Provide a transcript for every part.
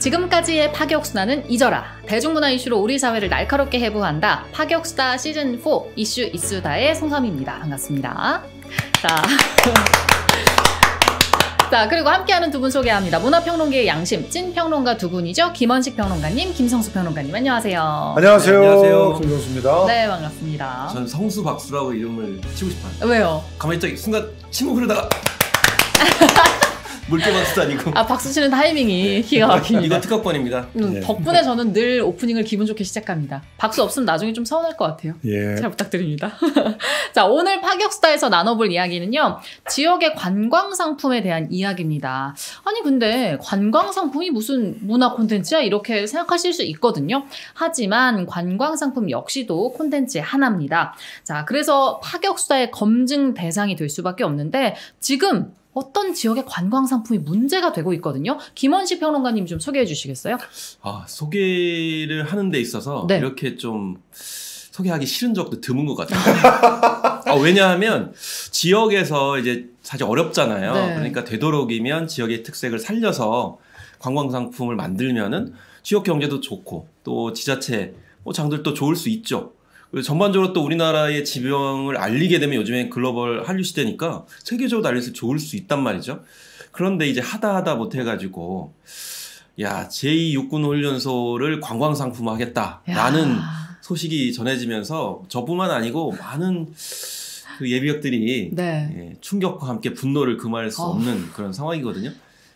지금까지의 파격수다는 잊어라. 대중문화 이슈로 우리 사회를 날카롭게 해부한다. 파격수다 시즌4 이슈 이수다의 송삼입니다. 반갑습니다. 자, 그리고 함께하는 두 분 소개합니다. 문화평론계의 양심, 찐평론가 두 분이죠. 김원식 평론가님, 김성수 평론가님. 안녕하세요. 안녕하세요. 네, 안녕하세요. 김성수입니다. 네, 반갑습니다. 전 성수 박수라고 이름을 치고 싶어요. 왜요? 가만히 있다 순간 침묵 흐르다가 물개 박수도 아니고. 아, 박수 치는 타이밍이 기가 막힙니다. 이거 특허권입니다. 덕분에 저는 늘 오프닝을 기분 좋게 시작합니다. 박수 없으면 나중에 좀 서운할 것 같아요. 예. 잘 부탁드립니다. 자, 오늘 파격수다에서 나눠볼 이야기는요. 지역의 관광상품에 대한 이야기입니다. 아니 근데 관광상품이 무슨 문화 콘텐츠야? 이렇게 생각하실 수 있거든요. 하지만 관광상품 역시도 콘텐츠의 하나입니다. 자, 그래서 파격수다의 검증 대상이 될 수밖에 없는데 지금 어떤 지역의 관광상품이 문제가 되고 있거든요. 김원식 평론가님 좀 소개해 주시겠어요? 아, 소개를 하는 데 있어서 네. 이렇게 좀 소개하기 싫은 적도 드문 것 같아요. 왜냐하면 지역에서 이제 사실 어렵잖아요. 네. 그러니까 되도록이면 지역의 특색을 살려서 관광상품을 만들면은 지역 경제도 좋고 또 지자체 장들도 좋을 수 있죠. 그리고 전반적으로 또 우리나라의 지병을 알리게 되면 요즘엔 글로벌 한류 시대니까 세계적으로 알려서 좋을 수 있단 말이죠. 그런데 이제 하다 못해가지고 야, 제2육군훈련소를 관광상품화하겠다라는 소식이 전해지면서 저뿐만 아니고 많은 그 예비역들이 네. 충격과 함께 분노를 금할 수 없는 그런 상황이거든요.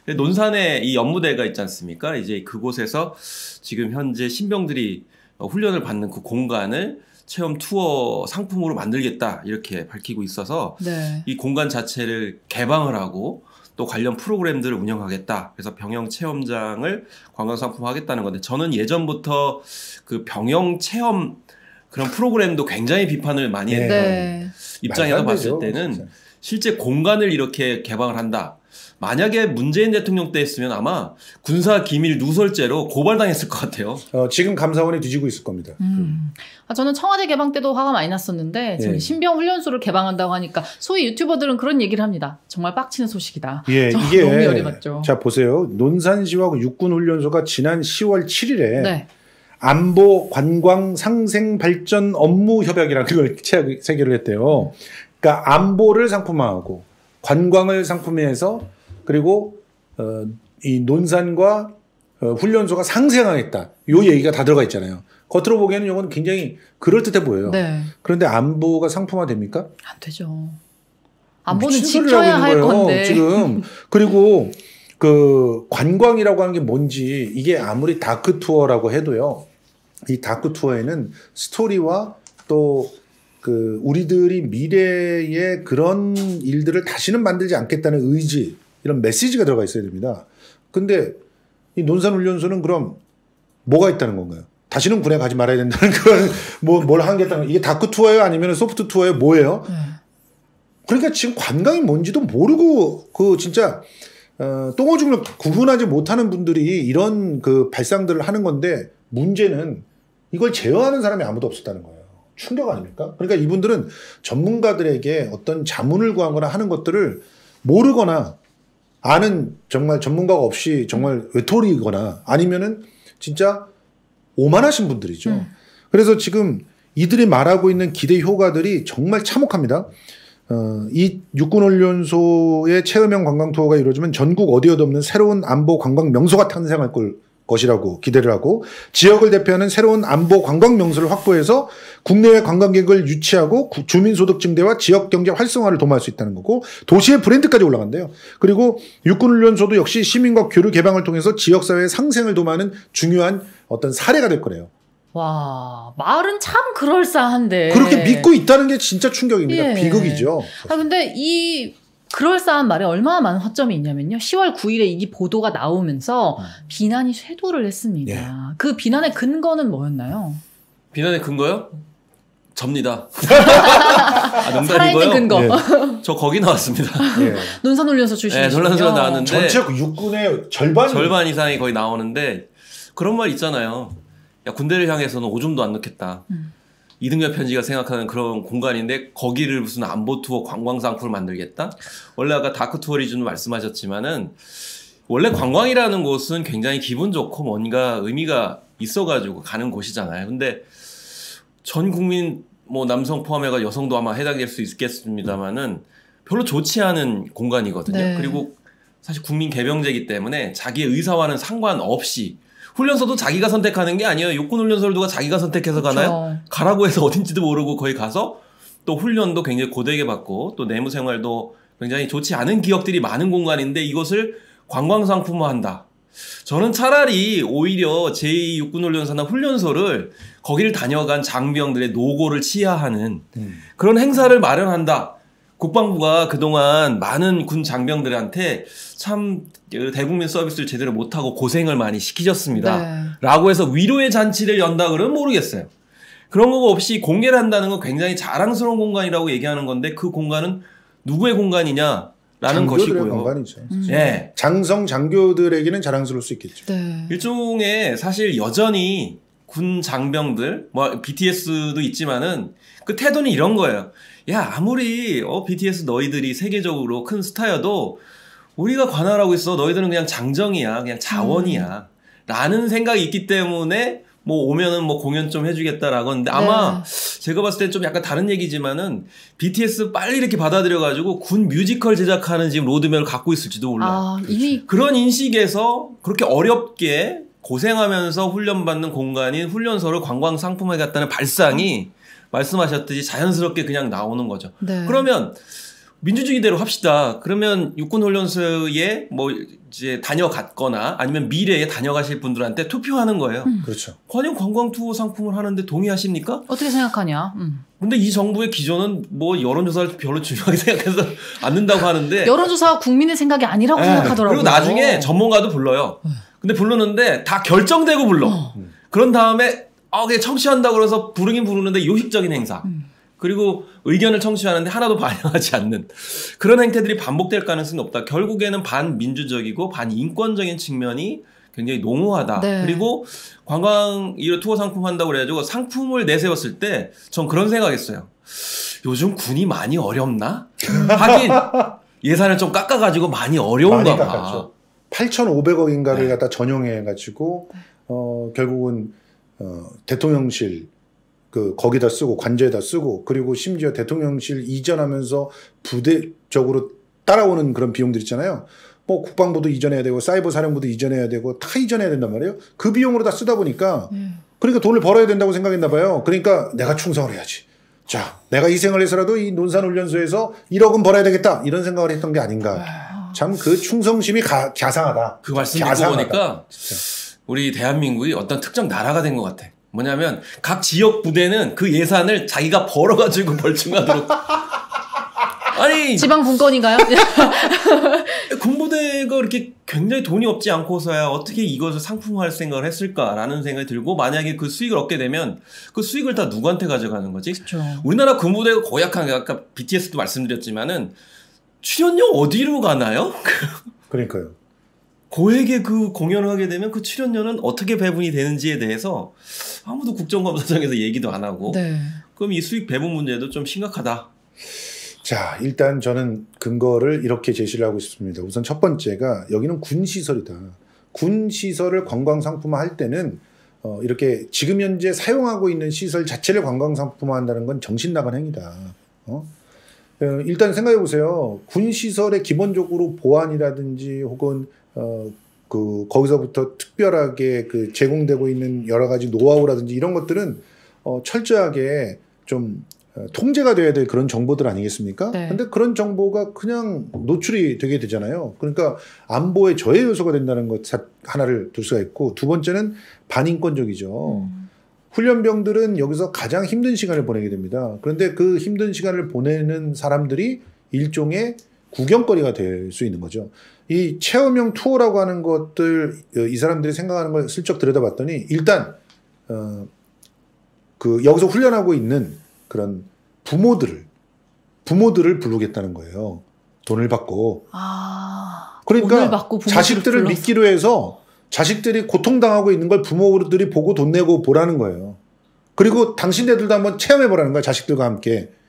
논산에 이 연무대가 있지 않습니까? 이제 그곳에서 지금 현재 신병들이 훈련을 받는 그 공간을 체험 투어 상품으로 만들겠다 이렇게 밝히고 있어서 네. 이 공간 자체를 개방을 하고 또 관련 프로그램들을 운영하겠다. 그래서 병영 체험장을 관광상품화하겠다는 건데 저는 예전부터 그 병영 체험 그런 프로그램도 굉장히 비판을 많이 했던 네. 입장에서 봤을 때는 진짜. 실제 공간을 이렇게 개방을 한다. 만약에 문재인 대통령 때 했으면 아마 군사 기밀 누설죄로 고발당했을 것 같아요. 지금 감사원이 뒤지고 있을 겁니다. 저는 청와대 개방 때도 화가 많이 났었는데 지금 신병 훈련소를 개방한다고 하니까 소위 유튜버들은 그런 얘기를 합니다. 정말 빡치는 소식이다. 예, 이게 너무 열이 받죠. 자 보세요. 논산시와 육군훈련소가 지난 10월 7일에 네. 안보 관광 상생 발전 업무 협약이라는 걸 체결을 했대요. 그러니까 안보를 상품화하고 관광을 상품화해서 그리고 이 논산과 훈련소가 상생하겠다. 요 얘기가 다 들어가 있잖아요. 겉으로 보기에는 이건 굉장히 그럴듯해 보여요. 네. 그런데 안보가 상품화됩니까? 안 되죠. 안보는 지켜야 할 건데. 지금 그리고 그 관광이라고 하는 게 뭔지 이게 아무리 다크 투어라고 해도요. 이 다크 투어에는 스토리와 또 그 우리들이 미래에 그런 일들을 다시는 만들지 않겠다는 의지 이런 메시지가 들어가 있어야 됩니다. 근데 이 논산훈련소는 그럼 뭐가 있다는 건가요? 다시는 군에 가지 말아야 된다는 그런 뭘 하겠다는 이게 다크 투어예요? 아니면 소프트 투어예요? 뭐예요? 그러니까 지금 관광이 뭔지도 모르고 그 진짜 똥오줌을 구분하지 못하는 분들이 이런 그 발상들을 하는 건데 문제는 이걸 제어하는 사람이 아무도 없었다는 거예요. 충격 아닙니까? 그러니까 이분들은 전문가들에게 어떤 자문을 구하거나 하는 것들을 모르거나 아는 정말 전문가가 없이 정말 외톨이거나 아니면은 진짜 오만하신 분들이죠. 그래서 지금 이들이 말하고 있는 기대 효과들이 정말 참혹합니다. 이 육군훈련소의 체험형 관광 투어가 이루어지면 전국 어디에도 없는 새로운 안보 관광 명소가 탄생할 것이라고 기대를 하고 지역을 대표하는 새로운 안보 관광 명소를 확보해서 국내외 관광객을 유치하고 주민소득 증대와 지역 경제 활성화를 도모할 수 있다는 거고 도시의 브랜드까지 올라간대요. 그리고 육군훈련소도 역시 시민과 교류 개방을 통해서 지역사회의 상생을 도모하는 중요한 어떤 사례가 될 거래요. 와, 말은 참 그럴싸한데 그렇게 믿고 있다는 게 진짜 충격입니다. 예. 비극이죠. 근데 이 그럴싸한 말에 얼마나 많은 허점이 있냐면요. 10월 9일에 이 보도가 나오면서 비난이 쇄도를 했습니다. 예. 그 비난의 근거는 뭐였나요? 비난의 근거요? 접니다. 농담이고요. 살아있는 근거. 예. 저 거기 나왔습니다. 예. 논산훈련소 출신이시군요. 논산훈련소 나왔는데 전체 육군의 절반 이상이 거의 나오는데 그런 말 있잖아요. 야, 군대를 향해서는 오줌도 안 넣겠다. 이등병 편지가 생각하는 그런 공간인데 거기를 무슨 안보 투어 관광 상품을 만들겠다? 원래 아까 다크 투어리즘을 말씀하셨지만은 원래 관광이라는 곳은 굉장히 기분 좋고 뭔가 의미가 있어가지고 가는 곳이잖아요. 근데 전 국민 뭐 남성 포함해가 여성도 아마 해당될 수 있겠습니다만은 별로 좋지 않은 공간이거든요. 네. 그리고 사실 국민 개병제이기 때문에 자기의 의사와는 상관없이 훈련소도 자기가 선택하는 게 아니에요. 육군훈련소를 누가 자기가 선택해서 가나요? 그렇죠. 가라고 해서 어딘지도 모르고 거기 가서 또 훈련도 굉장히 고되게 받고 또 내무 생활도 굉장히 좋지 않은 기억들이 많은 공간인데 이것을 관광상품화한다. 저는 차라리 오히려 제2육군훈련소나 훈련소를 거기를 다녀간 장병들의 노고를 치하하는 그런 행사를 마련한다. 국방부가 그동안 많은 군 장병들한테 참 대국민 서비스를 제대로 못하고 고생을 많이 시키셨습니다. 네. 라고 해서 위로의 잔치를 연다 그러면 모르겠어요. 그런 거 없이 공개를 한다는 건 굉장히 자랑스러운 공간이라고 얘기하는 건데 그 공간은 누구의 공간이냐라는 장교들의 것이고요. 공간이죠. 예. 장성 장교들에게는 자랑스러울 수 있겠죠. 네. 일종의 사실 여전히 군 장병들, 뭐 BTS도 있지만은 그 태도는 이런 거예요. 야, 아무리 BTS 너희들이 세계적으로 큰 스타여도 우리가 관할하고 있어. 너희들은 그냥 장정이야. 그냥 자원이야. 라는 생각이 있기 때문에 뭐 오면은 뭐 공연 좀 해주겠다라고 하는데 아마 제가 봤을 때 좀 약간 다른 얘기지만은 BTS 빨리 이렇게 받아들여가지고 군 뮤지컬 제작하는 지금 로드맵을 갖고 있을지도 몰라요. 아, 이미 그런 인식에서 그렇게 어렵게 고생하면서 훈련받는 공간인 훈련소를 관광 상품화해 갔다는 발상이 말씀하셨듯이 자연스럽게 그냥 나오는 거죠. 네. 그러면 민주주의대로 합시다. 그러면 육군훈련소에 뭐 이제 다녀갔거나 아니면 미래에 다녀가실 분들한테 투표하는 거예요. 그렇죠. 과연 관광 투어 상품을 하는데 동의하십니까? 어떻게 생각하냐? 근데 이 정부의 기조는 뭐 여론조사를 별로 중요하게 생각해서 않는다고 하는데 여론조사가 국민의 생각이 아니라고 생각하더라고요. 그리고 나중에 전문가도 불러요. 근데 부르는데 다 결정되고 불러. 그런 다음에 그냥 청취한다고 그래서 부르긴 부르는데 요식적인 행사. 그리고 의견을 청취하는데 하나도 반영하지 않는 그런 행태들이 반복될 가능성이 없다. 결국에는 반민주적이고 반인권적인 측면이 굉장히 농후하다. 네. 그리고 관광 이런 투어 상품 한다고 그래가지고 상품을 내세웠을 때 전 그런 생각했어요. 요즘 군이 많이 어렵나? 하긴 예산을 좀 깎아가지고 많이 어려운가 많이 봐. 깎았죠. 8,500억인가를 갖다 전용해가지고 결국은 대통령실 거기다 쓰고 관저에다 쓰고 그리고 심지어 대통령실 이전하면서 부대적으로 따라오는 그런 비용들 있잖아요. 뭐 국방부도 이전해야 되고 사이버 사령부도 이전해야 되고 다 이전해야 된단 말이에요. 그 비용으로 다 쓰다 보니까 그러니까 돈을 벌어야 된다고 생각했나 봐요. 그러니까 내가 충성을 해야지. 자, 내가 희생을 해서라도 이 논산훈련소에서 1억은 벌어야 되겠다. 이런 생각을 했던 게 아닌가. 참 그 충성심이 갸상하다. 그 말씀 듣고 보니까 우리 대한민국이 어떤 특정 나라가 된 것 같아. 뭐냐면 각 지역 부대는 그 예산을 자기가 벌어가지고 벌충하도록. 아니 지방 분권인가요? 군부대가 그렇게 굉장히 돈이 없지 않고서야 어떻게 이것을 상품화할 생각을 했을까라는 생각이 들고 만약에 그 수익을 얻게 되면 그 수익을 다 누구한테 가져가는 거지? 그렇죠. 우리나라 군부대가 고약한 게 아까 BTS도 말씀드렸지만은 출연료 어디로 가나요? 그러니까요. 고액의 그 공연을 하게 되면 그 출연료는 어떻게 배분이 되는지에 대해서 아무도 국정감사장에서 얘기도 안 하고 네. 그럼 이 수익 배분 문제도 좀 심각하다. 자, 일단 저는 근거를 이렇게 제시를 하고 싶습니다. 우선 첫 번째가 여기는 군시설이다. 군시설을 관광상품화할 때는 이렇게 지금 현재 사용하고 있는 시설 자체를 관광상품화한다는 건 정신 나간 행위다. 일단 생각해 보세요. 군시설에 기본적으로 보안이라든지 혹은 거기서부터 특별하게 제공되고 있는 여러 가지 노하우라든지 이런 것들은 철저하게 좀 통제가 돼야 될 그런 정보들 아니겠습니까? 네. 근데 그런 정보가 그냥 노출이 되게 되잖아요. 그러니까 안보의 저해 요소가 된다는 것 하나를 둘 수가 있고 두 번째는 반인권적이죠. 훈련병들은 여기서 가장 힘든 시간을 보내게 됩니다. 그런데 그 힘든 시간을 보내는 사람들이 일종의 구경거리가 될 수 있는 거죠. 이 체험형 투어라고 하는 것들 이 사람들이 생각하는 걸 슬쩍 들여다봤더니 일단 여기서 훈련하고 있는 그런 부모들을 부르겠다는 거예요. 돈을 받고. 그러니까 돈을 받고 자식들을 불러서. 믿기로 해서 자식들이 고통당하고 있는 걸 부모들이 보고 돈 내고 보라는 거예요. 그리고 당신네들도 한번 체험해 보라는 거야. 자식들과 함께.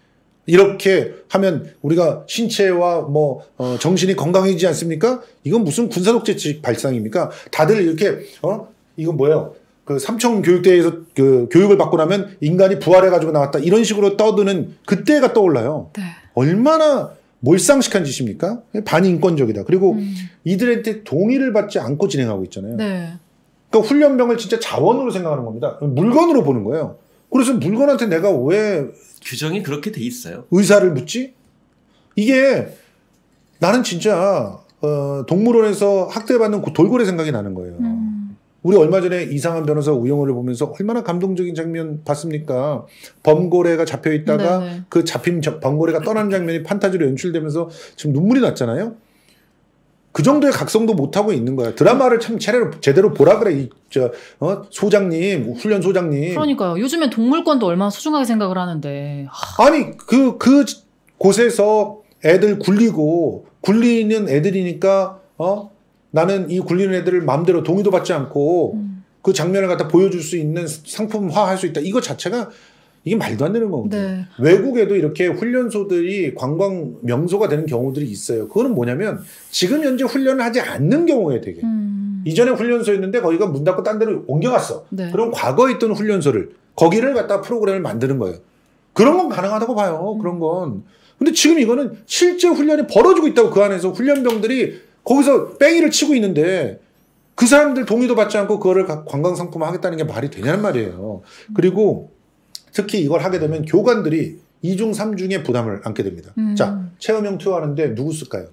이렇게 하면 우리가 신체와 뭐 정신이 건강해지지 않습니까? 이건 무슨 군사독재 발상입니까? 다들 이렇게 이건 뭐예요? 그 삼청 교육대에서 그 교육을 받고 나면 인간이 부활해가지고 나왔다 이런 식으로 떠드는 그때가 떠올라요. 네. 얼마나 몰상식한 짓입니까? 반인권적이다. 그리고 이들한테 동의를 받지 않고 진행하고 있잖아요. 네. 그러니까 훈련병을 진짜 자원으로 생각하는 겁니다. 물건으로 보는 거예요. 그래서 물건한테 내가 왜 규정이 그렇게 돼 있어요. 의사를 묻지? 이게 나는 진짜 동물원에서 학대받는 돌고래 생각이 나는 거예요. 우리 얼마 전에 이상한 변호사 우영우를 보면서 얼마나 감동적인 장면 봤습니까? 범고래가 잡혀 있다가 네네. 그 잡힌 범고래가 떠나는 장면이 판타지로 연출되면서 지금 눈물이 났잖아요. 그 정도의 각성도 못 하고 있는 거야. 드라마를 참 제대로 보라 그래. 소장님, 훈련 소장님. 그러니까요. 요즘엔 동물권도 얼마나 소중하게 생각을 하는데. 아니 그 곳에서 애들 굴리는 애들이니까 나는 이 굴리는 애들을 마음대로 동의도 받지 않고 그 장면을 갖다 보여줄 수 있는 상품화할 수 있다. 이거 자체가 이게 말도 안 되는 거거든요. 네. 외국에도 이렇게 훈련소들이 관광 명소가 되는 경우들이 있어요. 그거는 뭐냐면 지금 현재 훈련을 하지 않는 경우에 되게 이전에 훈련소였는데 거기가 문 닫고 딴 데로 옮겨갔어. 네. 그럼 과거에 있던 훈련소를 거기를 갖다 프로그램을 만드는 거예요. 그런 건 가능하다고 봐요. 그런 건. 근데 지금 이거는 실제 훈련이 벌어지고 있다고 그 안에서 훈련병들이 거기서 뺑이를 치고 있는데 그 사람들 동의도 받지 않고 그거를 관광상품 하겠다는 게 말이 되냐는 말이에요. 그리고 특히 이걸 하게 되면 교관들이 2중 3중의 부담을 안게 됩니다. 자, 체험형 투어 하는데 누구 쓸까요?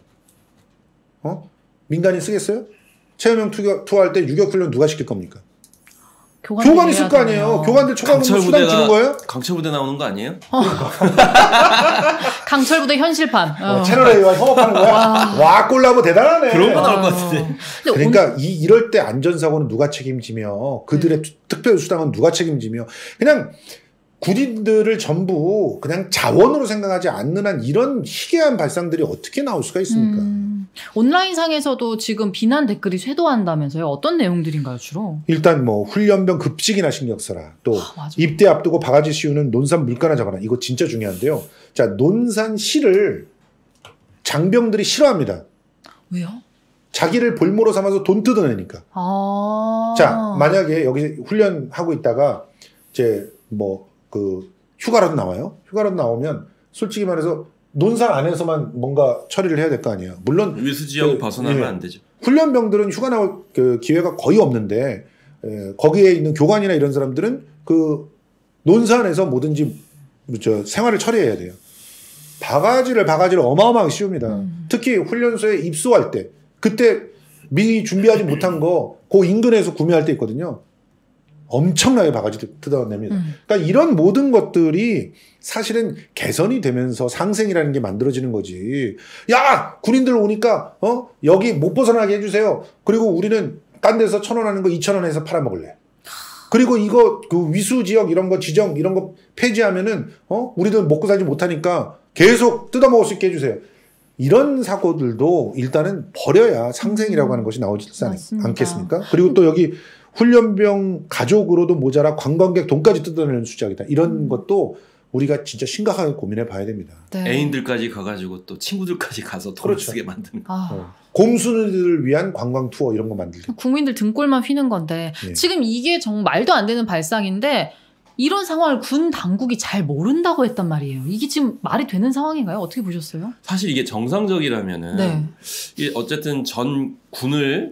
민간인 쓰겠어요? 체험형 투어 할 때 유격훈련 누가 시킬 겁니까? 교관이 쓸 거 아니에요. 교관들 초과금 수당 주는 거예요? 강철부대 나오는 거 아니에요? 강철부대 현실판. 채널A와 협업하는 거야? 와, 꼴라보 대단하네. 그런 거 나올 것 같은데. 그러니까 이럴 때 안전사고는 누가 책임지며 그들의 특별 수당은 누가 책임지며 그냥 군인들을 전부 그냥 자원으로 생각하지 않는 한 이런 희귀한 발상들이 어떻게 나올 수가 있습니까? 온라인상에서도 지금 비난 댓글이 쇄도한다면서요. 어떤 내용들인가요, 주로? 일단 뭐 훈련병 급식이나 신경 써라. 또 맞아. 입대 앞두고 바가지 씌우는 논산 물가나 잡아라. 이거 진짜 중요한데요. 자, 논산시를 장병들이 싫어합니다. 왜요? 자기를 볼모로 삼아서 돈 뜯어내니까. 자, 만약에 여기 훈련하고 있다가 이제 뭐 그 휴가라도 나와요. 휴가라도 나오면 솔직히 말해서 논산 안에서만 뭔가 처리를 해야 될 거 아니에요. 물론 위수 지역 벗어나면 안 되죠. 훈련병들은 휴가 나올 그 기회가 거의 없는데 거기에 있는 교관이나 이런 사람들은 그 논산에서 뭐든지 생활을 처리해야 돼요. 바가지를 어마어마하게 씌웁니다. 특히 훈련소에 입소할 때 그때 미리 준비하지 못한 거 그 인근에서 구매할 때 있거든요. 엄청나게 바가지 뜯어냅니다. 그러니까 이런 모든 것들이 사실은 개선이 되면서 상생이라는 게 만들어지는 거지. 야, 군인들 오니까 여기 못 벗어나게 해주세요. 그리고 우리는 딴 데서 1,000원 하는 거 2,000원에서 팔아먹을래. 그리고 이거 그 위수 지역 이런 거 지정 이런 거 폐지하면은 우리들 먹고 살지 못하니까 계속 뜯어먹을 수 있게 해주세요. 이런 사고들도 일단은 버려야 상생이라고 하는 것이 나오지 않겠습니까? 그리고 또 여기 훈련병 가족으로도 모자라 관광객 돈까지 뜯어내는 수작이다. 이런 것도 우리가 진짜 심각하게 고민해 봐야 됩니다. 네. 애인들까지 가가지고 또 친구들까지 가서 돈을 그렇죠. 쓰게 만드는 거. 곰순이들을 위한 관광 투어 이런 거 만들고. 국민들 등골만 휘는 건데 예. 지금 이게 정말 말도 안 되는 발상인데 이런 상황을 군 당국이 잘 모른다고 했단 말이에요. 이게 지금 말이 되는 상황인가요? 어떻게 보셨어요? 사실 이게 정상적이라면은 네. 이게 어쨌든 전 군을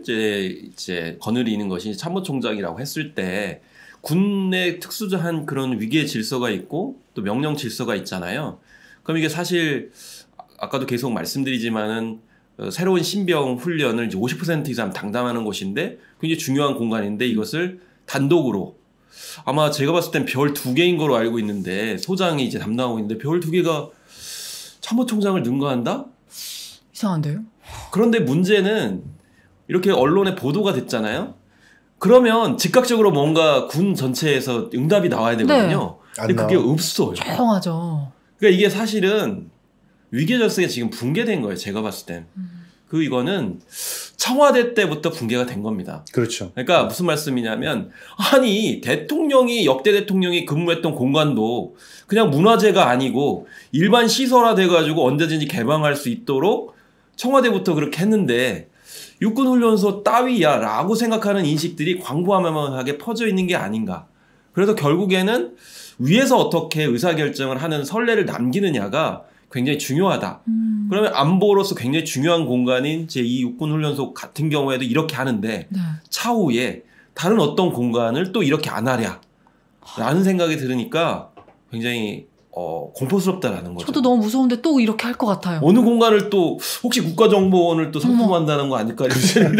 이제 거느리는 것이 참모총장이라고 했을 때 군의 특수한 그런 위기의 질서가 있고 또 명령 질서가 있잖아요. 그럼 이게 사실 아까도 계속 말씀드리지만은 새로운 신병 훈련을 이제 50% 이상 담당하는 곳인데 굉장히 중요한 공간인데 이것을 단독으로 아마 제가 봤을 땐 별 2개인 거로 알고 있는데 소장이 이제 담당하고 있는데 별 2개가 참모총장을 능가한다? 이상한데요? 그런데 문제는 이렇게 언론에 보도가 됐잖아요. 그러면 즉각적으로 뭔가 군 전체에서 응답이 나와야 되거든요. 네. 근데 그게 없어요. 조용하죠. 그러니까 이게 사실은 위계 질서가 지금 붕괴된 거예요. 제가 봤을 땐. 이거는 청와대 때부터 붕괴가 된 겁니다. 그렇죠. 그러니까 무슨 말씀이냐면 아니 역대 대통령이 근무했던 공간도 그냥 문화재가 아니고 일반 시설화 돼가지고 언제든지 개방할 수 있도록 청와대부터 그렇게 했는데 육군훈련소 따위야 라고 생각하는 인식들이 광범위하게 퍼져 있는 게 아닌가. 그래서 결국에는 위에서 어떻게 의사결정을 하는 선례를 남기느냐가 굉장히 중요하다. 그러면 안보로서 굉장히 중요한 공간인 제2 육군훈련소 같은 경우에도 이렇게 하는데 네. 차후에 다른 어떤 공간을 또 이렇게 안 하랴 라는 생각이 들으니까 굉장히 공포스럽다라는 거죠. 저도 너무 무서운데 또 이렇게 할 것 같아요. 어느 공간을 또 혹시 국가정보원을 또 상품한다는 거 아닐까 이런 생각이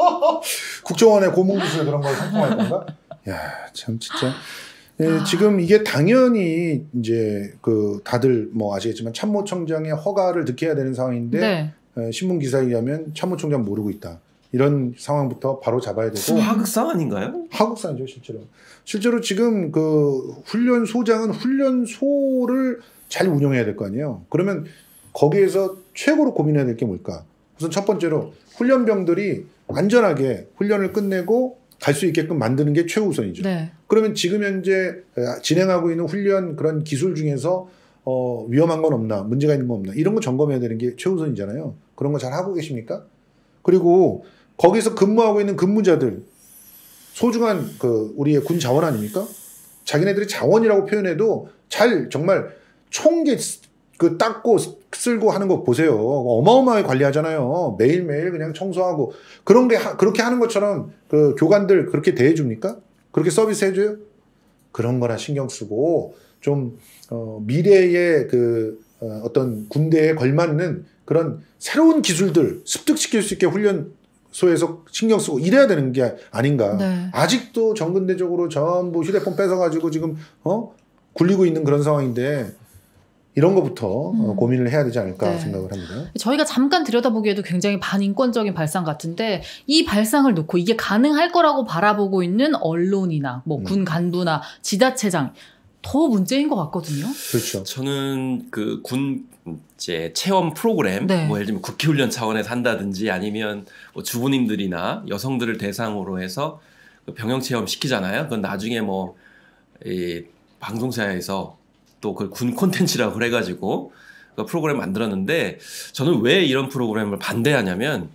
국정원의 고문기술 그런 걸 상품할 건가? 야, 참 진짜. 예, 지금 이게 당연히 이제 그 다들 뭐 아시겠지만 참모총장의 허가를 득해야 되는 상황인데 네. 신문 기사에 의하면 참모총장 모르고 있다. 이런 상황부터 바로 잡아야 되고. 하극상 아닌가요? 하극상이죠, 실제로. 실제로 지금 그 훈련소장은 훈련소를 잘 운영해야 될 거 아니에요. 그러면 거기에서 최고로 고민해야 될 게 뭘까? 우선 첫 번째로 훈련병들이 안전하게 훈련을 끝내고 갈 수 있게끔 만드는 게 최우선이죠. 네. 그러면 지금 현재 진행하고 있는 훈련 그런 기술 중에서 위험한 건 없나, 문제가 있는 건 없나 이런 거 점검해야 되는 게 최우선이잖아요. 그런 거 잘 하고 계십니까? 그리고 거기서 근무하고 있는 근무자들 소중한 그 우리의 군 자원 아닙니까? 자기네들이 자원이라고 표현해도 잘 정말 총기 그 닦고 쓸고 하는 거 보세요. 어마어마하게 관리하잖아요. 매일매일 그냥 청소하고 그런 게 그렇게 하는 것처럼 그 교관들 그렇게 대해줍니까? 그렇게 서비스 해줘요? 그런 거나 신경 쓰고 좀 미래의 그 어떤 군대에 걸맞는 그런 새로운 기술들 습득시킬 수 있게 훈련소에서 신경 쓰고 이래야 되는 게 아닌가. 네. 아직도 정근대적으로 전부 휴대폰 뺏어가지고 지금 굴리고 있는 그런 상황인데 이런 것부터 고민을 해야 되지 않을까 네. 생각을 합니다. 저희가 잠깐 들여다보기에도 굉장히 반인권적인 발상 같은데 이 발상을 놓고 이게 가능할 거라고 바라보고 있는 언론이나 뭐 군 간부나 지자체장 더 문제인 것 같거든요. 그렇죠. 저는 그 군 이제 체험 프로그램 네. 뭐 예를 들면 국회훈련 차원에서 한다든지 아니면 뭐 주부님들이나 여성들을 대상으로 해서 병영 체험 시키잖아요. 그건 나중에 뭐 이 방송사에서 또 그 군 콘텐츠라고 그래가지고 그 프로그램 만들었는데 저는 왜 이런 프로그램을 반대하냐면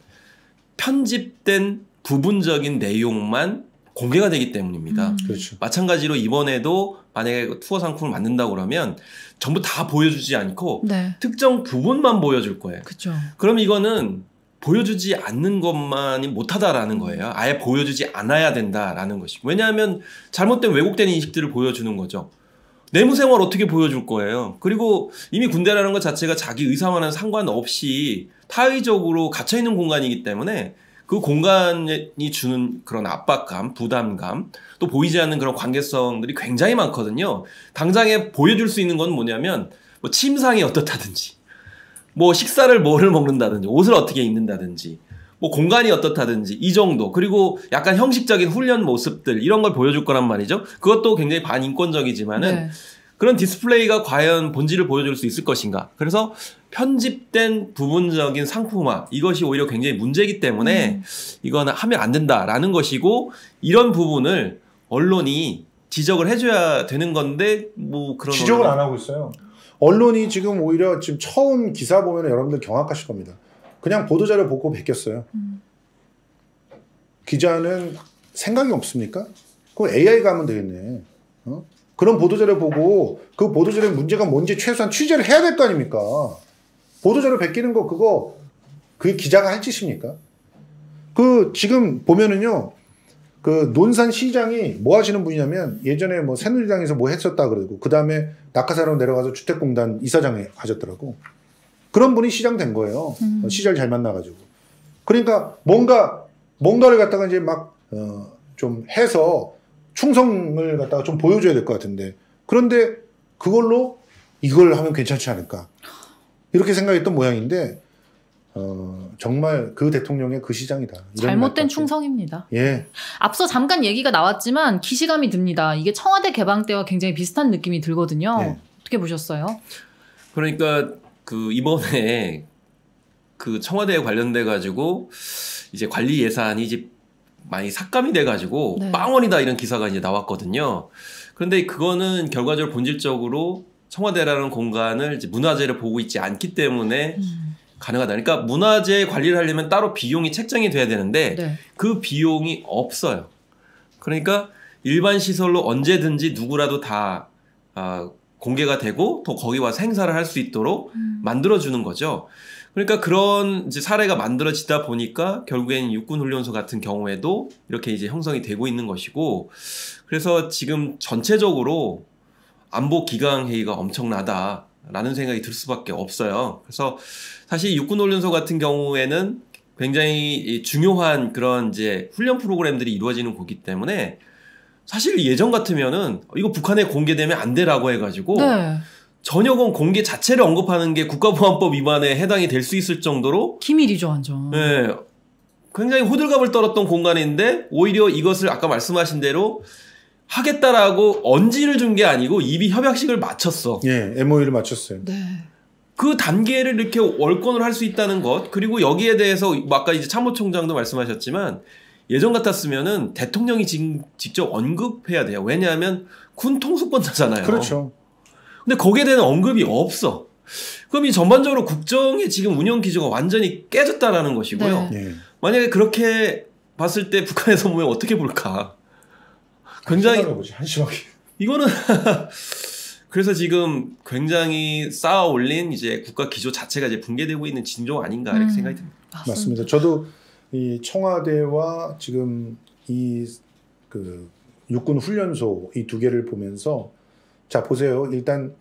편집된 부분적인 내용만 공개가 되기 때문입니다. 그렇죠. 마찬가지로 이번에도 만약에 투어 상품을 만든다고 그러면 전부 다 보여주지 않고 네. 특정 부분만 보여줄 거예요. 그렇죠. 그럼 이거는 보여주지 않는 것만이 못하다라는 거예요. 아예 보여주지 않아야 된다라는 것이고. 왜냐하면 잘못된 왜곡된 인식들을 보여주는 거죠. 내무생활 어떻게 보여줄 거예요. 그리고 이미 군대라는 것 자체가 자기 의사와는 상관없이 타의적으로 갇혀있는 공간이기 때문에 그 공간이 주는 그런 압박감, 부담감, 또 보이지 않는 그런 관계성들이 굉장히 많거든요. 당장에 보여줄 수 있는 건 뭐냐면 뭐 침상이 어떻다든지 뭐 식사를 뭐를 먹는다든지 옷을 어떻게 입는다든지 뭐 공간이 어떻다든지 이 정도. 그리고 약간 형식적인 훈련 모습들 이런 걸 보여줄 거란 말이죠. 그것도 굉장히 반인권적이지만은 네. 그런 디스플레이가 과연 본질을 보여줄 수 있을 것인가. 그래서 편집된 부분적인 상품화 이것이 오히려 굉장히 문제이기 때문에 이거는 하면 안 된다라는 것이고 이런 부분을 언론이 지적을 해줘야 되는 건데 뭐 그런 지적을 안 하고 있어요. 언론이 지금 오히려 지금 처음 기사 보면 여러분들 경악하실 겁니다. 그냥 보도자료 보고 베꼈어요. 기자는 생각이 없습니까? 그럼 AI가 하면 되겠네. 그런 보도자료 보고 그 보도자료의 문제가 뭔지 최소한 취재를 해야 될 거 아닙니까? 보도자료 베끼는 거 그거 그게 기자가 할 짓입니까? 그 지금 보면은요. 그 논산시장이 뭐 하시는 분이냐면 예전에 뭐 새누리당에서 뭐 했었다 그러고 그 다음에 낙하산으로 내려가서 주택공단 이사장 하셨더라고. 그런 분이 시장 된 거예요. 시절 잘 만나가지고. 그러니까 뭔가를 갖다가 이제 막 좀 해서 충성을 갖다가 좀 보여줘야 될 것 같은데 그런데 그걸로 이걸 하면 괜찮지 않을까 이렇게 생각했던 모양인데 정말 그 대통령의 그 시장이다. 잘못된 충성입니다. 예. 앞서 잠깐 얘기가 나왔지만 기시감이 듭니다. 이게 청와대 개방 때와 굉장히 비슷한 느낌이 들거든요. 네. 어떻게 보셨어요? 그러니까 그 이번에 그 청와대에 관련돼 가지고 이제 관리 예산이 이제 많이 삭감이 돼가지고 네. 빵원이다 이런 기사가 이제 나왔거든요. 그런데 그거는 결과적으로 본질적으로 청와대라는 공간을 이제 문화재를 보고 있지 않기 때문에 가능하다. 그러니까 문화재 관리를 하려면 따로 비용이 책정이 돼야 되는데 네. 그 비용이 없어요. 그러니까 일반 시설로 언제든지 누구라도 다 공개가 되고 또 거기 와서 행사를 할 수 있도록 만들어주는 거죠. 그러니까 그런 이제 사례가 만들어지다 보니까 결국엔 육군훈련소 같은 경우에도 이렇게 이제 형성이 되고 있는 것이고, 그래서 지금 전체적으로 안보 기강 회의가 엄청나다라는 생각이 들 수밖에 없어요. 그래서 사실 육군훈련소 같은 경우에는 굉장히 중요한 그런 이제 훈련 프로그램들이 이루어지는 곳이기 때문에 사실 예전 같으면은 이거 북한에 공개되면 안 되라고 해가지고 네. 전역원 공개 자체를 언급하는 게 국가보안법 위반에 해당이 될 수 있을 정도로 기밀이죠, 완전. 네, 굉장히 호들갑을 떨었던 공간인데 오히려 이것을 아까 말씀하신 대로 하겠다라고 언지를 준 게 아니고 이미 협약식을 마쳤어. 예, MOU를 마쳤어요. 네. 그 단계를 이렇게 월권을 할 수 있다는 것, 그리고 여기에 대해서 아까 이제 참모총장도 말씀하셨지만 예전 같았으면은 대통령이 직접 언급해야 돼요. 왜냐하면 군 통수권자잖아요. 그렇죠. 근데 거기에 대한 언급이 없어. 그럼 이 전반적으로 국정의 지금 운영 기조가 완전히 깨졌다라는 것이고요. 네. 예. 만약에 그렇게 봤을 때 북한에서 보면 어떻게 볼까? 굉장히 한심하게. 이거는 그래서 지금 굉장히 쌓아 올린 이제 국가 기조 자체가 이제 붕괴되고 있는 징조 아닌가 이렇게 생각이 듭니다. 맞습니다. 저도 이 청와대와 지금 이 그 육군 훈련소 이 두 개를 보면서 자 보세요. 일단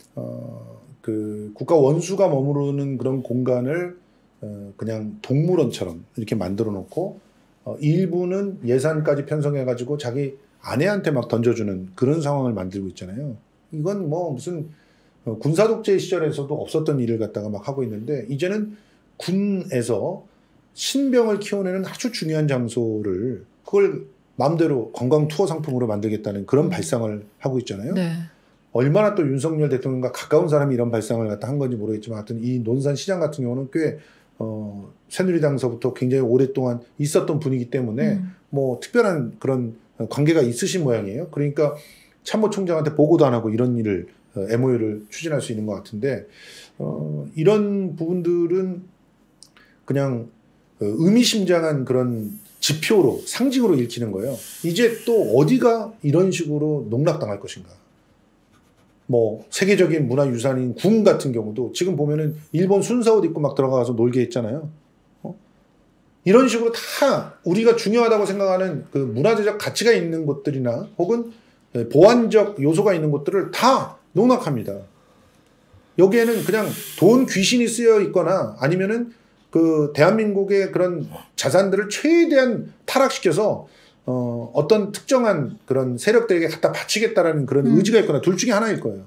그 국가 원수가 머무르는 그런 공간을 그냥 동물원처럼 이렇게 만들어 놓고 일부는 예산까지 편성해 가지고 자기 아내한테 막 던져주는 그런 상황을 만들고 있잖아요. 이건 뭐 무슨 군사 독재 시절에서도 없었던 일을 갖다가 막 하고 있는데 이제는 군에서 신병을 키워내는 아주 중요한 장소를 그걸 마음대로 관광 투어 상품으로 만들겠다는 그런 발상을 하고 있잖아요. 네. 얼마나 또 윤석열 대통령과 가까운 사람이 이런 발상을 갖다 한 건지 모르겠지만 하여튼 이 논산 시장 같은 경우는 꽤 새누리당서부터 굉장히 오랫동안 있었던 분이기 때문에 뭐 특별한 그런 관계가 있으신 모양이에요. 그러니까 참모총장한테 보고도 안 하고 이런 일을 MOU를 추진할 수 있는 것 같은데 이런 부분들은 그냥 의미심장한 그런 지표로 상징으로 읽히는 거예요. 이제 또 어디가 이런 식으로 농락당할 것인가. 뭐 세계적인 문화유산인 궁 같은 경우도 지금 보면은 일본 순사옷 입고 막 들어가서 놀게 했잖아요. 이런 식으로 다 우리가 중요하다고 생각하는 그 문화재적 가치가 있는 곳들이나 혹은 보안적 요소가 있는 곳들을 다 농락합니다. 여기에는 그냥 돈 귀신이 쓰여 있거나 아니면은 그 대한민국의 그런 자산들을 최대한 타락시켜서 어떤 특정한 그런 세력들에게 갖다 바치겠다라는 그런 의지가 있거나 둘 중에 하나일 거예요.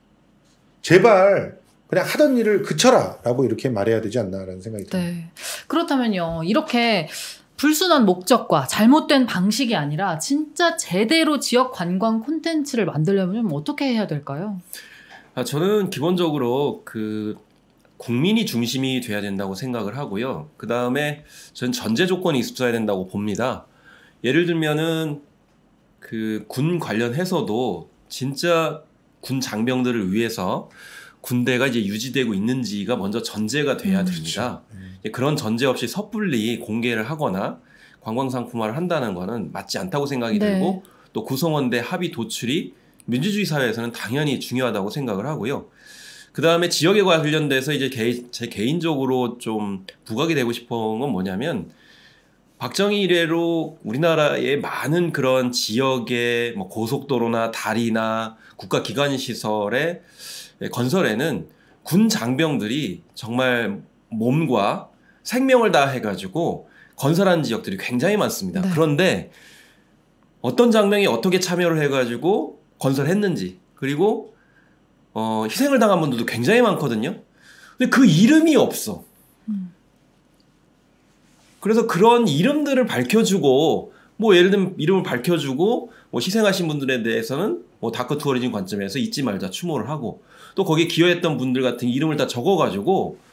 제발 그냥 하던 일을 그쳐라 라고 이렇게 말해야 되지 않나라는 생각이 듭니다. 네. 그렇다면요. 이렇게 불순한 목적과 잘못된 방식이 아니라 진짜 제대로 지역 관광 콘텐츠를 만들려면 어떻게 해야 될까요? 저는 기본적으로 그 국민이 중심이 돼야 된다고 생각을 하고요. 그 다음에 전 전제 조건이 있어야 된다고 봅니다. 예를 들면은 그 군 관련해서도 진짜 군 장병들을 위해서 군대가 이제 유지되고 있는지가 먼저 전제가 돼야 됩니다. 그런 전제 없이 섣불리 공개를 하거나 관광상품화를 한다는 거는 맞지 않다고 생각이 네. 들고 또 구성원대 합의 도출이 민주주의 사회에서는 당연히 중요하다고 생각을 하고요. 그 다음에 지역에 관련돼서 이제 제 개인적으로 좀 부각이 되고 싶은 건 뭐냐면 박정희 이래로 우리나라의 많은 그런 지역의 뭐 고속도로나 다리나 국가기관시설의 건설에는 군 장병들이 정말 몸과 생명을 다해가지고 건설한 지역들이 굉장히 많습니다. 네. 그런데 어떤 장병이 어떻게 참여를 해가지고 건설했는지 그리고 희생을 당한 분들도 굉장히 많거든요. 근데 그 이름이 없어. 그래서 그런 이름들을 밝혀주고 뭐 예를 들면 이름을 밝혀주고 뭐 희생하신 분들에 대해서는 뭐 다크 투어리즘 관점에서 잊지 말자 추모를 하고 또 거기에 기여했던 분들 같은 이름을 다 적어가지고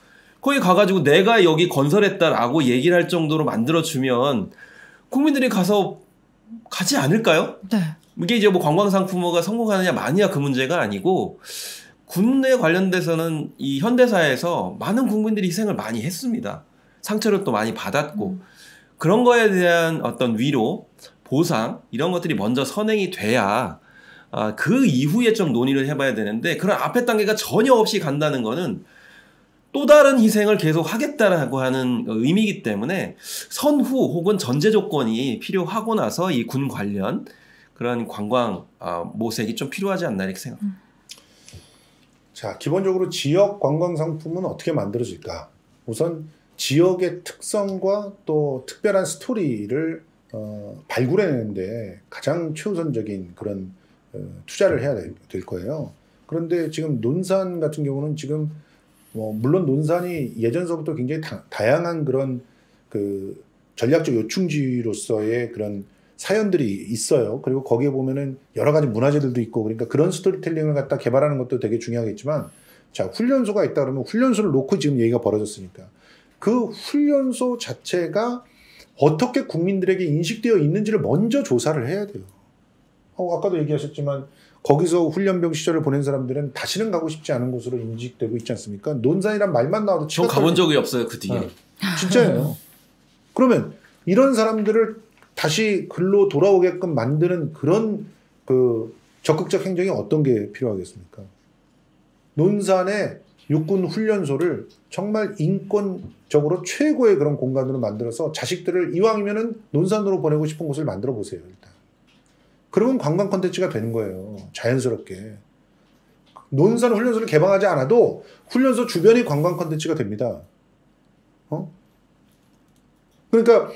거기 가가지고 내가 여기 건설했다라고 얘기를 할 정도로 만들어주면 국민들이 가서 가지 않을까요? 네. 이게 이제 뭐 관광상품화가 성공하느냐 마느냐 그 문제가 아니고 군에 관련돼서는 이 현대사에서 많은 국민들이 희생을 많이 했습니다. 상처를 또 많이 받았고 그런 거에 대한 어떤 위로, 보상 이런 것들이 먼저 선행이 돼야 그 이후에 좀 논의를 해봐야 되는데 그런 앞에 단계가 전혀 없이 간다는 거는 또 다른 희생을 계속 하겠다라고 하는 의미이기 때문에 선후 혹은 전제 조건이 필요하고 나서 이 군 관련 그런 관광 모색이 좀 필요하지 않나 이렇게 생각합니다. 자, 기본적으로 지역 관광 상품은 어떻게 만들어질까? 우선 지역의 특성과 또 특별한 스토리를 발굴해내는데 가장 최우선적인 그런 투자를 해야 될 거예요. 그런데 지금 논산 같은 경우는 지금 물론 논산이 예전서부터 굉장히 다양한 그런 그 전략적 요충지로서의 그런 사연들이 있어요. 그리고 거기에 보면은 여러 가지 문화재들도 있고 그러니까 그런 스토리텔링을 갖다 개발하는 것도 되게 중요하겠지만 자, 훈련소가 있다 그러면 훈련소를 놓고 지금 얘기가 벌어졌으니까 그 훈련소 자체가 어떻게 국민들에게 인식되어 있는지를 먼저 조사를 해야 돼요. 아까도 얘기하셨지만 거기서 훈련병 시절을 보낸 사람들은 다시는 가고 싶지 않은 곳으로 인식되고 있지 않습니까? 논산이란 말만 나와도 저 가본 적이 없어요 그 뒤에. 진짜예요. 그러면 이런 사람들을 다시 글로 돌아오게끔 만드는 그런 그 적극적 행정이 어떤 게 필요하겠습니까? 논산의 육군 훈련소를 정말 인권적으로 최고의 그런 공간으로 만들어서 자식들을 이왕이면은 논산으로 보내고 싶은 곳을 만들어 보세요, 일단. 그러면 관광 콘텐츠가 되는 거예요. 자연스럽게. 논산 훈련소를 개방하지 않아도 훈련소 주변이 관광 콘텐츠가 됩니다. 그러니까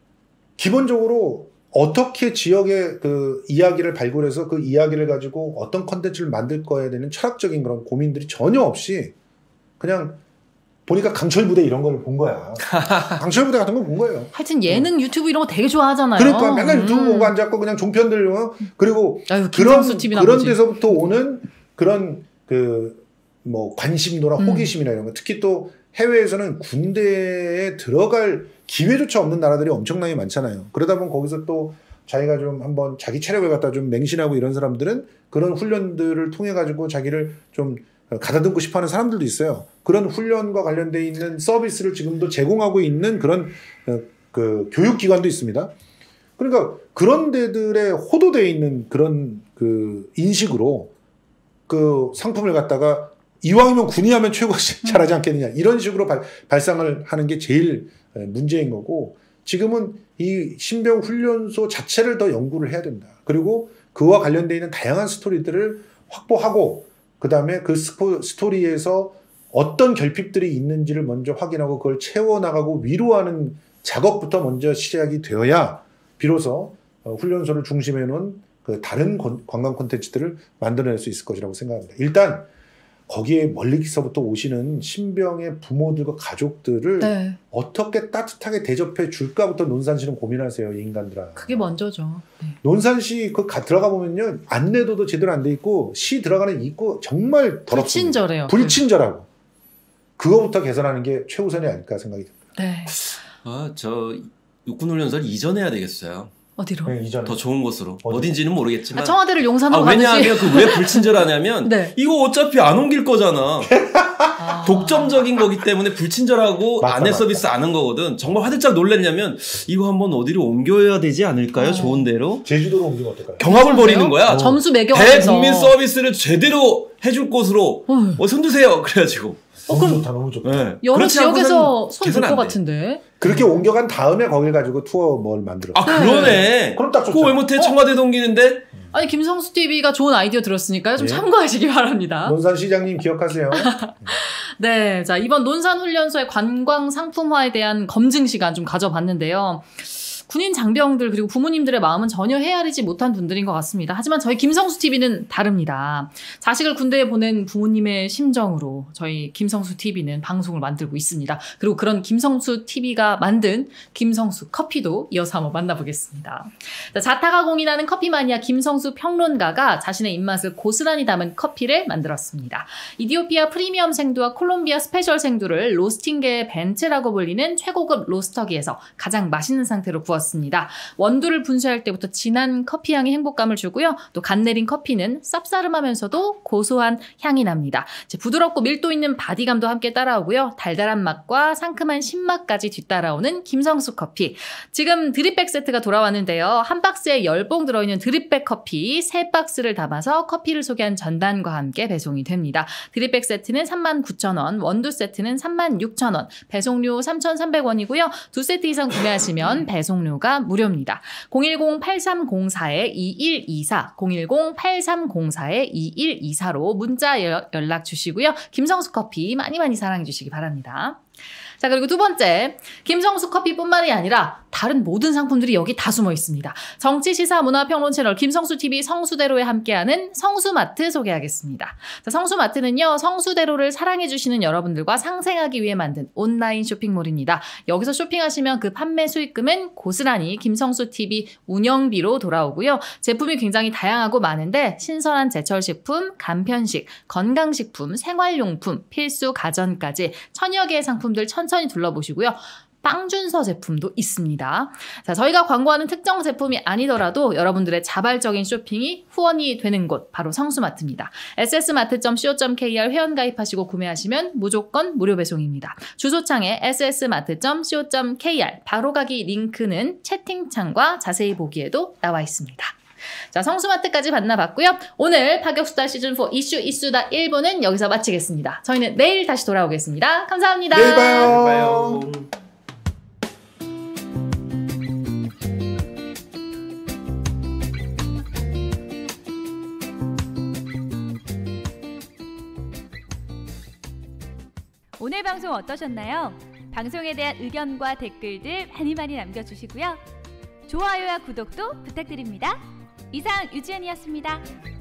기본적으로 어떻게 지역의 그 이야기를 발굴해서 그 이야기를 가지고 어떤 콘텐츠를 만들 거에 대한 철학적인 그런 고민들이 전혀 없이 그냥 보니까 강철부대 이런 걸 본 거야. 강철부대 같은 걸 본 거예요. 하여튼 예능 유튜브 이런 거 되게 좋아하잖아요. 그러니까 맨날 유튜브 보고 앉았고 그냥 종편들 그리고 아유, 그런 데서부터 오는 그런 그 뭐 관심도나 호기심이나 이런 거 특히 또 해외에서는 군대에 들어갈 기회조차 없는 나라들이 엄청나게 많잖아요. 그러다 보면 거기서 또 자기가 좀 한번 자기 체력을 갖다 좀 맹신하고 이런 사람들은 그런 훈련들을 통해 가지고 자기를 좀 가다듬고 싶어하는 사람들도 있어요. 그런 훈련과 관련돼 있는 서비스를 지금도 제공하고 있는 그런 그 교육기관도 있습니다. 그러니까 그런 데들에 호도되어 있는 그런 그 인식으로 그 상품을 갖다가 이왕이면 군이 하면 최고가 잘하지 않겠느냐 이런 식으로 발상을 하는 게 제일 문제인 거고 지금은 이 신병 훈련소 자체를 더 연구를 해야 된다. 그리고 그와 관련돼 있는 다양한 스토리들을 확보하고 그 다음에 그 스토리에서 어떤 결핍들이 있는지를 먼저 확인하고 그걸 채워나가고 위로하는 작업부터 먼저 시작이 되어야 비로소 훈련소를 중심에 놓은 그 다른 관광 콘텐츠들을 만들어낼 수 있을 것이라고 생각합니다. 일단 거기에 멀리서부터 오시는 신병의 부모들과 가족들을 네. 어떻게 따뜻하게 대접해 줄까부터 논산시는 고민하세요, 이 인간들아. 그게 먼저죠. 네. 논산시 들어가 보면요 안내도도 제대로 안 돼 있고 시 들어가는 입구 정말 더럽습니다. 불친절해요. 불친절하고 그거부터 개선하는 게 최우선이 아닐까 생각이 듭니다. 네. 저 육군훈련소를 이전해야 되겠어요. 어디로? 네, 이전에. 더 좋은 곳으로. 어딘지는 모르겠지만. 청와대를 용산으로 가듯이. 왜냐하면 그 왜 불친절하냐면 네. 이거 어차피 안 옮길 거잖아. 독점적인 거기 때문에 불친절하고 안내 서비스 안 한 거거든. 정말 화들짝 놀랐냐면 이거 한번 어디로 옮겨야 되지 않을까요? 좋은 데로. 제주도로 옮기면 어떨까요? 경합을 벌이는 거야. 점수 매겨가면서. 대국민 서비스를 제대로 해줄 곳으로 손드세요. 그래가지고. 너무 좋다, 너무 좋다. 네. 여러 지역에서 손 들 개선 안 것 돼. 같은데. 그렇게 옮겨간 다음에 거길 가지고 투어 뭘 만들어. 아 그러네. 그럼 딱 좋죠. 그거 왜 못해? 청와대도 옮기는데. 아니 김성수 TV가 좋은 아이디어 들었으니까요. 좀 네. 참고하시기 바랍니다. 논산 시장님 기억하세요? 네, 자 이번 논산 훈련소의 관광 상품화에 대한 검증 시간 좀 가져봤는데요. 군인 장병들 그리고 부모님들의 마음은 전혀 헤아리지 못한 분들인 것 같습니다. 하지만 저희 김성수 TV는 다릅니다. 자식을 군대에 보낸 부모님의 심정으로 저희 김성수 TV는 방송을 만들고 있습니다. 그리고 그런 김성수 TV가 만든 김성수 커피도 이어서 한번 만나보겠습니다. 자타가 공인하는 커피 마니아 김성수 평론가가 자신의 입맛을 고스란히 담은 커피를 만들었습니다. 이디오피아 프리미엄 생두와 콜롬비아 스페셜 생두를 로스팅계의 벤츠라고 불리는 최고급 로스터기에서 가장 맛있는 상태로 구웠습니다. 원두를 분쇄할 때부터 진한 커피 향이 행복감을 주고요. 또 갓 내린 커피는 쌉싸름하면서도 고소한 향이 납니다. 부드럽고 밀도 있는 바디감도 함께 따라오고요. 달달한 맛과 상큼한 신맛까지 뒤따라오는 김성수 커피. 지금 드립백 세트가 돌아왔는데요. 한 박스에 10봉 들어있는 드립백 커피 3박스를 담아서 커피를 소개한 전단과 함께 배송이 됩니다. 드립백 세트는 39,000원, 원두 세트는 36,000원, 배송료 3,300원이고요. 2세트 이상 구매하시면 배송료가 무료입니다. 010-8304-2124, 010-8304-2124로 문자 연락 주시고요. 김성수 커피 많이 사랑해 주시기 바랍니다. 자, 그리고 두 번째, 김성수 커피뿐만이 아니라 다른 모든 상품들이 여기 다 숨어 있습니다. 정치, 시사, 문화, 평론 채널 김성수TV 성수대로에 함께하는 성수마트 소개하겠습니다. 자, 성수마트는요, 성수대로를 사랑해주시는 여러분들과 상생하기 위해 만든 온라인 쇼핑몰입니다. 여기서 쇼핑하시면 그 판매 수익금은 고스란히 김성수TV 운영비로 돌아오고요. 제품이 굉장히 다양하고 많은데 신선한 제철식품, 간편식, 건강식품, 생활용품, 필수 가전까지 천여 개의 상품들 천천히 둘러보시고요. 빵준서 제품도 있습니다. 자, 저희가 광고하는 특정 제품이 아니더라도 여러분들의 자발적인 쇼핑이 후원이 되는 곳 바로 성수마트입니다. ss마트.co.kr 회원가입하시고 구매하시면 무조건 무료 배송입니다. 주소창에 ss마트.co.kr 바로가기 링크는 채팅창과 자세히 보기에도 나와 있습니다. 자, 성수마트까지 만나봤고요. 오늘 파격수다 시즌4 이슈다 1부는 여기서 마치겠습니다. 저희는 내일 다시 돌아오겠습니다. 감사합니다. 내일 봐요. 내일 봐요. 오늘 방송 어떠셨나요? 방송에 대한 의견과 댓글들 많이 남겨주시고요. 좋아요와 구독도 부탁드립니다. 이상 유지연이었습니다.